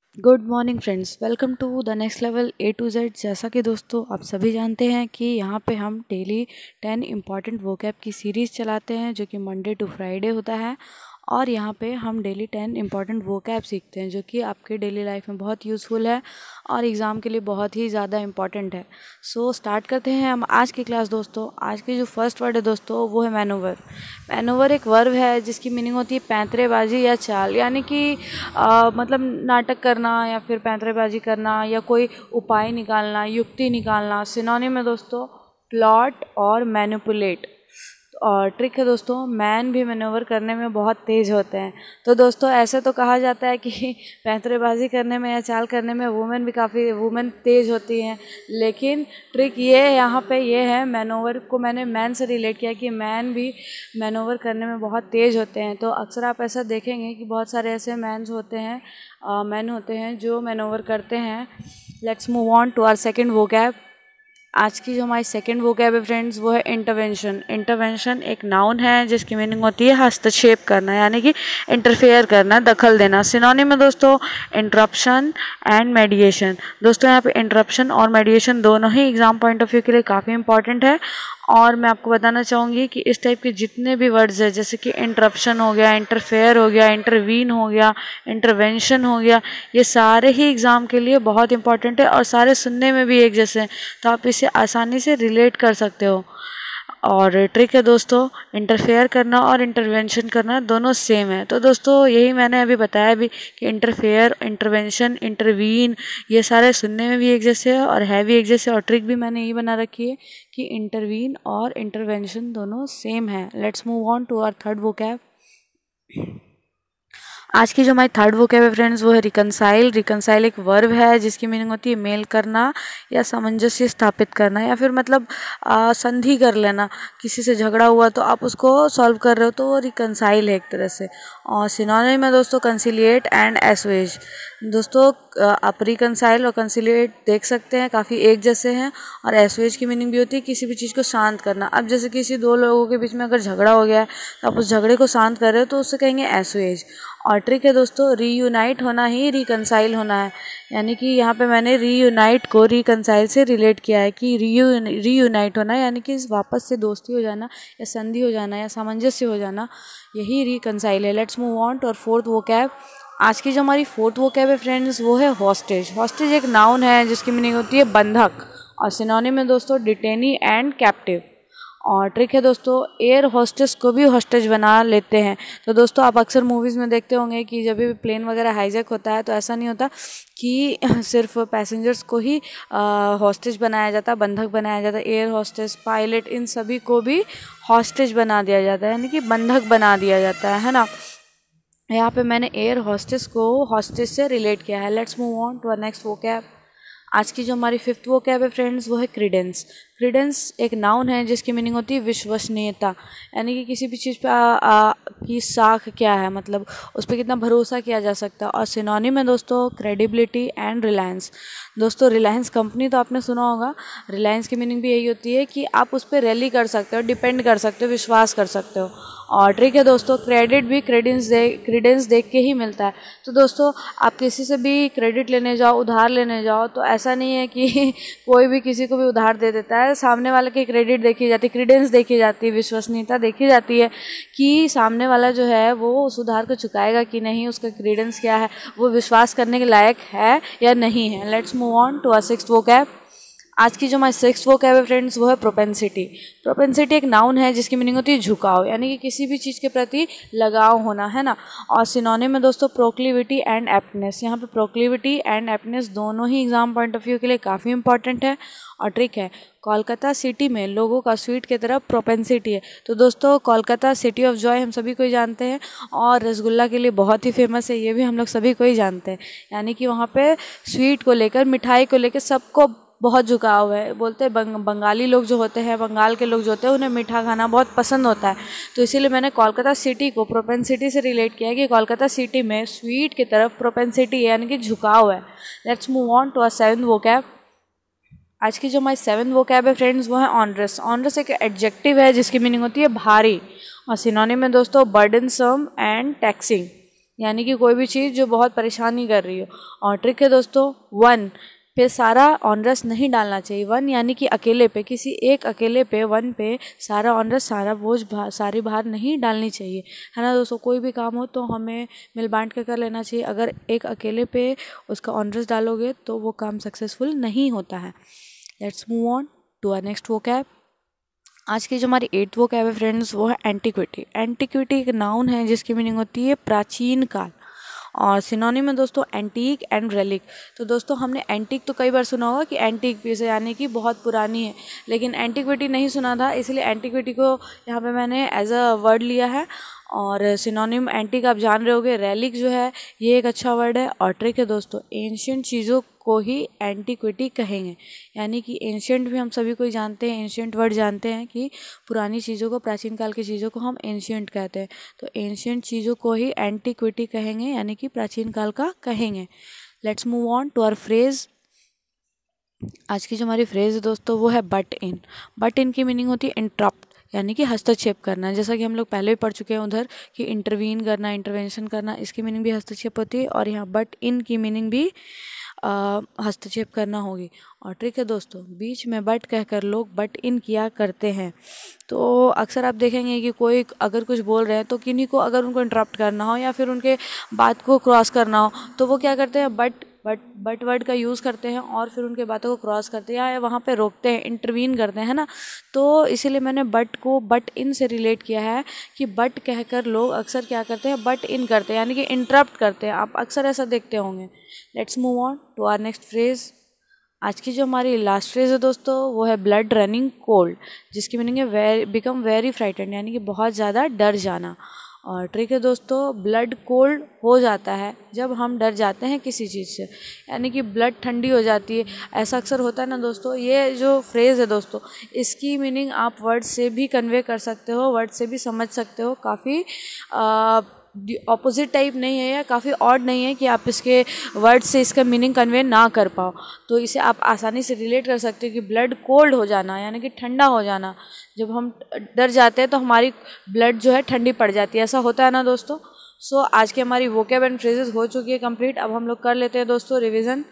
Good morning friends, welcome to the next level A to Z. जैसा कि दोस्तों आप सभी जानते हैं कि यहाँ पे हम डेली 10 इम्पॉर्टेंट वोकैब की सीरीज़ चलाते हैं जो कि मंडे टू फ्राइडे होता है। और यहाँ पे हम डेली 10 इम्पॉर्टेंट वोकैब सीखते हैं जो कि आपके डेली लाइफ में बहुत यूज़फुल है और एग्ज़ाम के लिए बहुत ही ज़्यादा इम्पॉर्टेंट है। सो स्टार्ट करते हैं हम आज की क्लास। दोस्तों आज की जो फर्स्ट वर्ड है दोस्तों वो है मैनूवर। मैनूवर एक वर्ब है जिसकी मीनिंग होती है पैंतरेबाजी या चाल, यानी कि मतलब नाटक करना या फिर पैंतरेबाजी करना या कोई उपाय निकालना, युक्ति निकालना। सिनोनिम है दोस्तों प्लॉट और मैनिपुलेट। और ट्रिक है दोस्तों, मैन भी मैनूवर करने में बहुत तेज़ होते हैं। तो दोस्तों ऐसे तो कहा जाता है कि पैंतरेबाजी करने में या चाल करने में वुमेन तेज़ होती हैं, लेकिन ट्रिक ये यहाँ पे ये है, मैनूवर को मैंने मैन से रिलेट किया कि मैन भी मैनूवर करने में बहुत तेज़ होते हैं। तो अक्सर आप ऐसा देखेंगे कि बहुत सारे ऐसे मैन होते हैं जो मैनूवर करते हैं। Let's move on to our second vocab. आज की जो हमारी सेकंड वोकैब है फ्रेंड्स वो है इंटरवेंशन। इंटरवेंशन एक नाउन है जिसकी मीनिंग होती है हस्तक्षेप करना, यानी कि इंटरफेयर करना, दखल देना। सिनोनिम है दोस्तों इंटरप्शन एंड मेडिएशन। दोस्तों यहाँ पे इंटरप्शन और मेडिएशन दोनों ही एग्जाम पॉइंट ऑफ व्यू के लिए काफ़ी इंपॉर्टेंट है। और मैं आपको बताना चाहूँगी कि इस टाइप के जितने भी वर्ड्स है, जैसे कि इंटरप्शन हो गया, इंटरफेयर हो गया, इंटरवीन हो गया, इंटरवेंशन हो गया, ये सारे ही एग्ज़ाम के लिए बहुत इंपॉर्टेंट है और सारे सुनने में भी एक जैसे हैं, तो आप इसे आसानी से रिलेट कर सकते हो। और ट्रिक है दोस्तों, इंटरफेयर करना और इंटरवेंशन करना दोनों सेम है। तो दोस्तों यही मैंने अभी बताया भी कि इंटरफेयर, इंटरवेंशन, इंटरवीन ये सारे सुनने में भी एक जैसे है और है भी एक जैसे। और ट्रिक भी मैंने यही बना रखी है कि इंटरवीन और इंटरवेंशन दोनों सेम है। Let's move on to our third vocab. आज की जो हमारी थर्ड वोकैब है फ्रेंड्स वो है रिकनसाइल। रिकनसाइल एक वर्ब है जिसकी मीनिंग होती है मेल करना या सामंजस्य स्थापित करना, या फिर मतलब संधि कर लेना। किसी से झगड़ा हुआ तो आप उसको सॉल्व कर रहे हो तो वो रिकनसाइल है एक तरह से। और सिनोनिम है दोस्तों कंसिलिएट एंड एसुएज। दोस्तों आप रिकनसाइल और कंसिलिएट देख सकते हैं, काफ़ी एक जैसे हैं। और एसुएज की मीनिंग भी होती है किसी भी चीज़ को शांत करना। अब जैसे किसी दो लोगों के बीच में अगर झगड़ा हो गया है तो आप उस झगड़े को शांत कर रहे हो तो उससे कहेंगे एसुएज। और ट्रिक है दोस्तों, रीयूनाइट होना ही रिकनसाइल होना है, यानी कि यहाँ पे मैंने रीयूनाइट को रिकनसाइल से रिलेट किया है कि रीयूनाइट होना यानी कि वापस से दोस्ती हो जाना या संधि हो जाना या सामंजस्य हो जाना, यही रिकनसाइल है। Let's move on to our fourth vocab. आज की जो हमारी फोर्थ वोकैब है फ्रेंड्स वो है हॉस्टेज। हॉस्टेज एक नाउन है जिसकी मीनिंग होती है बंधक और सिनोनिम में दोस्तों डिटेनी एंड कैप्टिव। और ट्रिक है दोस्तों, एयर होस्टेस को भी हॉस्टेज बना लेते हैं। तो दोस्तों आप अक्सर मूवीज़ में देखते होंगे कि जब भी प्लेन वगैरह हाईजैक होता है तो ऐसा नहीं होता कि सिर्फ पैसेंजर्स को ही हॉस्टेज बनाया जाता, बंधक बनाया जाता। एयर होस्टेस, पायलट, इन सभी को भी हॉस्टेज बना दिया जाता है, यानी कि बंधक बना दिया जाता है ना। यहाँ पे मैंने एयर होस्टेस को हॉस्टेज से रिलेट किया है। Let's move on to our next vocab. आज की जो हमारी फिफ्थ वोकैब है फ्रेंड्स वो है क्रीडेंस। क्रीडेंस एक नाउन है जिसकी मीनिंग होती है विश्वसनीयता, यानी कि किसी भी चीज़ पे की साख क्या है, मतलब उस पर कितना भरोसा किया जा सकता है। और सिनोनिम है दोस्तों क्रेडिबिलिटी एंड रिलायंस। दोस्तों रिलायंस कंपनी तो आपने सुना होगा, रिलायंस की मीनिंग भी यही होती है कि आप उस पर रैली कर सकते हो, डिपेंड कर सकते हो, विश्वास कर सकते हो। और ट्रिक है दोस्तों, क्रेडिट भी क्रेडेंस देख के ही मिलता है। तो दोस्तों आप किसी से भी क्रेडिट लेने जाओ, उधार लेने जाओ, तो ऐसा नहीं है कि कोई भी किसी को भी उधार दे देता है। सामने वाले की क्रेडिट देखी जाती है, क्रेडेंस देखी जाती है, विश्वसनीयता देखी जाती है कि सामने वाला जो है वो उस उधार को चुकाएगा कि नहीं, उसका क्रेडेंस क्या है, वो विश्वास करने के लायक है या नहीं है। Let's move on to our sixth vocab. आज की जो हमारी सिक्स्थ वोकैब है फ्रेंड्स वो है प्रोपेंसिटी। प्रोपेंसिटी एक नाउन है जिसकी मीनिंग होती है झुकाव, यानी कि किसी भी चीज़ के प्रति लगाव होना, है ना। और सिनोनिम में दोस्तों प्रोक्लिविटी एंड एप्टनेस। यहाँ पे प्रोक्लिविटी एंड एप्टनेस दोनों ही एग्जाम पॉइंट ऑफ व्यू के लिए काफ़ी इंपॉर्टेंट है। और ट्रिक है, कोलकाता सिटी में लोगों का स्वीट की तरफ प्रोपेंसिटी है। तो दोस्तों कोलकाता सिटी ऑफ जॉय हम सभी को ही जानते हैं और रसगुल्ला के लिए बहुत ही फेमस है, ये भी हम लोग सभी को ही जानते हैं। यानी कि वहाँ पे स्वीट को लेकर, मिठाई को लेकर सबको बहुत झुकाव है। बोलते हैं बंगाली लोग जो होते हैं, बंगाल के लोग जो होते हैं, उन्हें मीठा खाना बहुत पसंद होता है। तो इसीलिए मैंने कोलकाता सिटी को प्रोपेंसिटी से रिलेट किया है कि कोलकाता सिटी में स्वीट की तरफ प्रोपेंसिटी है, यानी कि झुकाव है। Let's move on to our seventh vocab. आज की जो हमारी सेवंथ वोकैब है फ्रेंड्स वो है ऑनरस। ऑनरस एक एडजेक्टिव है जिसकी मीनिंग होती है भारी और सिनोनिम में दोस्तों बर्डनसम एंड टैक्सिंग। यानी कि कोई भी चीज़ जो बहुत परेशानी कर रही हो। और ट्रिक है दोस्तों, वन पे सारा ऑनरस नहीं डालना चाहिए। वन यानी कि अकेले पे, किसी एक अकेले पे, वन पे सारा ऑनरस, सारा बोझ, सारी भार नहीं डालनी चाहिए, है ना दोस्तों। कोई भी काम हो तो हमें मिल बांट कर लेना चाहिए। अगर एक अकेले पे उसका ऑनरस डालोगे तो वो काम सक्सेसफुल नहीं होता है। Let's move on to our next vocab. आज की जो हमारी 8th वोकैब है फ्रेंड्स, वो है एंटीक्विटी। एंटीक्विटी एक नाउन है जिसकी मीनिंग होती है प्राचीन काल, और सिनोनिम में दोस्तों एंटीक एंड रेलिक। तो दोस्तों हमने एंटीक तो कई बार सुना होगा कि एंटीक पीस है, यानी कि बहुत पुरानी है, लेकिन एंटीक्विटी नहीं सुना था, इसलिए एंटीक्विटी को यहाँ पे मैंने एज अ वर्ड लिया है। और सिनोनिम एंटीक आप जान रहे होगे, रेलिक जो है ये एक अच्छा वर्ड है। और ट्रिक है दोस्तों, एंशियंट चीज़ों को ही एंटीक्विटी कहेंगे, यानी कि एंशियंट भी हम सभी कोई जानते हैं, एंशियंट वर्ड जानते हैं कि पुरानी चीज़ों को, प्राचीन काल की चीज़ों को हम एंशियंट कहते हैं। तो एंशियंट चीज़ों को ही एंटीक्विटी कहेंगे, यानी कि प्राचीन काल का कहेंगे। Let's move on to our phrase. आज की जो हमारी फ्रेज है दोस्तों वो है बट इन। बट इन की मीनिंग होती है इंटरप्ट, यानी कि हस्तक्षेप करना। जैसा कि हम लोग पहले भी पढ़ चुके हैं उधर कि इंटरवीन करना, इंटरवेंशन करना, इसकी मीनिंग भी हस्तक्षेप होती है। और यहाँ बट इन की मीनिंग भी हस्तक्षेप करना होगी। और ट्रिक है दोस्तों, बीच में बट कहकर लोग बट इन किया करते हैं। तो अक्सर आप देखेंगे कि कोई अगर कुछ बोल रहे हैं तो किन्हीं को अगर उनको इंटरप्ट करना हो या फिर उनके बात को क्रॉस करना हो तो वो क्या करते हैं, बट वर्ड का यूज़ करते हैं और फिर उनके बातों को क्रॉस करते हैं या वहाँ पे रोकते हैं, इंटरवीन करते हैं, है ना। तो इसीलिए मैंने बट को बट इन से रिलेट किया है कि बट कहकर लोग अक्सर क्या करते हैं, बट इन करते हैं, यानी कि इंटरप्ट करते हैं। आप अक्सर ऐसा देखते होंगे। Let's move on to our next phrase. आज की जो हमारी लास्ट फ्रेज है दोस्तों वो है ब्लड रनिंग कोल्ड, जिसकी मीनिंग है बिकम वेरी फ्राइटेंड, यानी कि बहुत ज़्यादा डर जाना। और ट्रिक है दोस्तों, ब्लड कोल्ड हो जाता है जब हम डर जाते हैं किसी चीज़ से, यानी कि ब्लड ठंडी हो जाती है। ऐसा अक्सर होता है ना दोस्तों। ये जो फ्रेज़ है दोस्तों, इसकी मीनिंग आप वर्ड से भी कन्वे कर सकते हो, वर्ड से भी समझ सकते हो। काफ़ी ऑपोजिट टाइप नहीं है या काफ़ी ऑड नहीं है कि आप इसके वर्ड से इसका मीनिंग कन्वे ना कर पाओ। तो इसे आप आसानी से रिलेट कर सकते हो कि ब्लड कोल्ड हो जाना, यानी कि ठंडा हो जाना। जब हम डर जाते हैं तो हमारी ब्लड जो है ठंडी पड़ जाती है, ऐसा होता है ना दोस्तों। सो आज की हमारी वोकैब एंड फ्रेजेस हो चुकी है कंप्लीट। अब हम लोग कर लेते हैं दोस्तों रिवीजन।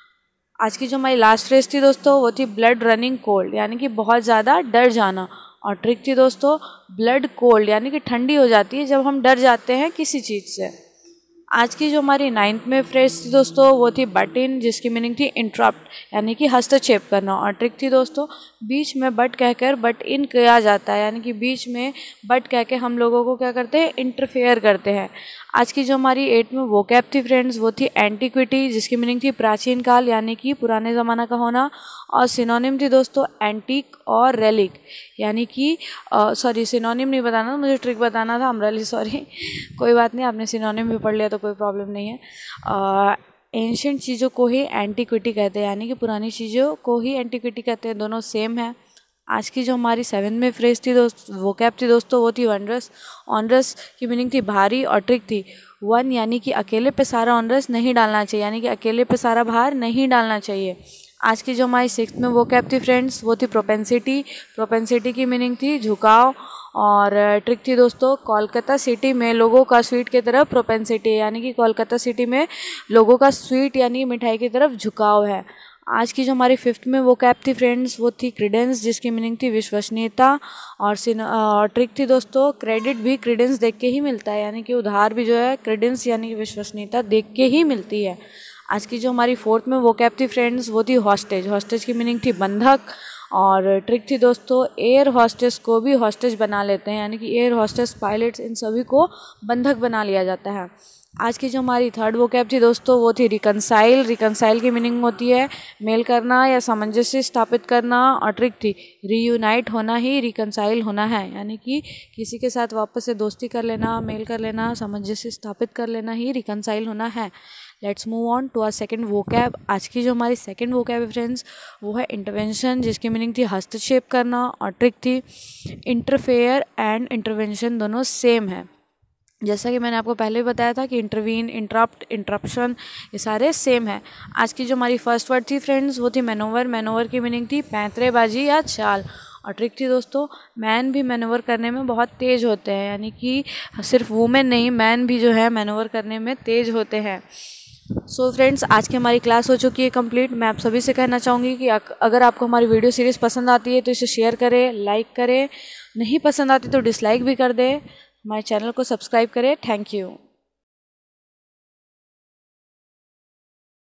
आज की जो हमारी लास्ट फ्रेज थी दोस्तों वो थी ब्लड रनिंग कोल्ड, यानी कि बहुत ज़्यादा डर जाना। और ट्रिक थी दोस्तों ब्लड कोल्ड, यानी कि ठंडी हो जाती है जब हम डर जाते हैं किसी चीज़ से। आज की जो हमारी 9th में फ्रेज थी दोस्तों वो थी बट इन, जिसकी मीनिंग थी इंटरप्ट, यानी कि हस्तक्षेप करना। और ट्रिक थी दोस्तों बीच में बट कहकर बट इन किया जाता है, यानी कि बीच में बट कह के हम लोगों को क्या करते हैं, इंटरफेयर करते हैं। आज की जो हमारी 8 में वोकैब थी फ्रेंड्स वो थी एंटीक्विटी, जिसकी मीनिंग थी प्राचीन काल, यानी कि पुराने ज़माना का होना। और सिनोनिम थी दोस्तों एंटीक और रेलिक, यानी कि सॉरी सिनोनिम नहीं बताना, मुझे ट्रिक बताना था, अमरली सॉरी कोई बात नहीं, आपने सिनोनिम भी पढ़ लिया तो कोई प्रॉब्लम नहीं है। एंशियंट चीज़ों को ही एंटीक्विटी कहते हैं, यानी कि पुरानी चीज़ों को ही एंटीक्विटी कहते हैं, दोनों सेम है। आज की जो हमारी 7 में फ्रेज थी वोकैब थी दोस्तों वो थी ऑनरस। ऑनरस की मीनिंग थी भारी। और ट्रिक थी वन, यानी कि अकेले पे सारा ऑनरस नहीं डालना चाहिए, यानी कि अकेले पे सारा भार नहीं डालना चाहिए। आज की जो हमारी 6th में वोकैब थी फ्रेंड्स वो थी प्रोपेंसिटी। प्रोपेंसिटी की मीनिंग थी झुकाव। और ट्रिक थी दोस्तों कोलकाता सिटी में लोगों का स्वीट की तरफ प्रोपेंसिटी, यानी कि कोलकाता सिटी में लोगों का स्वीट यानी मिठाई की तरफ झुकाव है। आज की जो हमारी 5th में वोकैब थी फ्रेंड्स वो थी क्रीडेंस, जिसकी मीनिंग थी विश्वसनीयता। और ट्रिक थी दोस्तों क्रेडिट भी क्रीडेंस देख के ही मिलता है, यानी कि उधार भी जो है क्रीडेंस यानी कि विश्वसनीयता देख के ही मिलती है। आज की जो हमारी 4th में वोकैब थी फ्रेंड्स वो थी हॉस्टेज। हॉस्टेज की मीनिंग थी बंधक। और ट्रिक थी दोस्तों एयर हॉस्टेस को भी हॉस्टेज बना लेते हैं, यानी कि एयर हॉस्टेस, पायलट्स, इन सभी को बंधक बना लिया जाता है। आज की जो हमारी 3rd वोकैब थी दोस्तों वो थी रिकनसाइल। रिकनसाइल की मीनिंग होती है मेल करना या सामंजस्य स्थापित करना। और ट्रिक थी रीयूनाइट होना ही रिकनसाइल होना है, यानी कि किसी के साथ वापस से दोस्ती कर लेना, मेल कर लेना, सामंजस्य स्थापित कर लेना ही रिकनसाइल होना है। Let's move on to our second vocab. आज की जो हमारी सेकंड वोकैब है फ्रेंड्स वो है इंटरवेंशन, जिसकी मीनिंग थी हस्तक्षेप करना। और ट्रिक थी इंटरफेयर एंड इंटरवेंशन दोनों सेम है। जैसा कि मैंने आपको पहले बताया था कि इंटरवीन, इंटरप्ट, इंटरप्शन ये सारे सेम है। आज की जो हमारी फर्स्ट वर्ड थी फ्रेंड्स वो थी मैनोवर। मैनोवर की मीनिंग थी पैंतरेबाजी या चाल। और ट्रिक थी दोस्तों, मैन भी मैनूवर करने में बहुत तेज़ होते हैं, यानी कि सिर्फ वुमेन नहीं, मैन भी जो है मैनूवर करने में तेज़ होते हैं। सो फ्रेंड्स, आज की हमारी क्लास हो चुकी है कंप्लीट। मैं आप सभी से कहना चाहूँगी कि अगर आपको हमारी वीडियो सीरीज़ पसंद आती है तो इसे शेयर करें, लाइक करें, नहीं पसंद आती तो डिसलाइक भी कर दें, हमारे चैनल को सब्सक्राइब करें। Thank you.